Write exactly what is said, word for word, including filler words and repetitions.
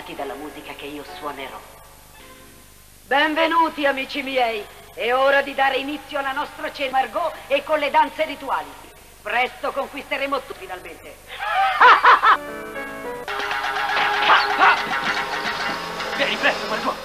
ispirati dalla musica che io suonerò. Benvenuti, amici miei. È ora di dare inizio alla nostra cena Margot e con le danze rituali. Presto conquisteremo tutti finalmente. Vieni presto, Margot.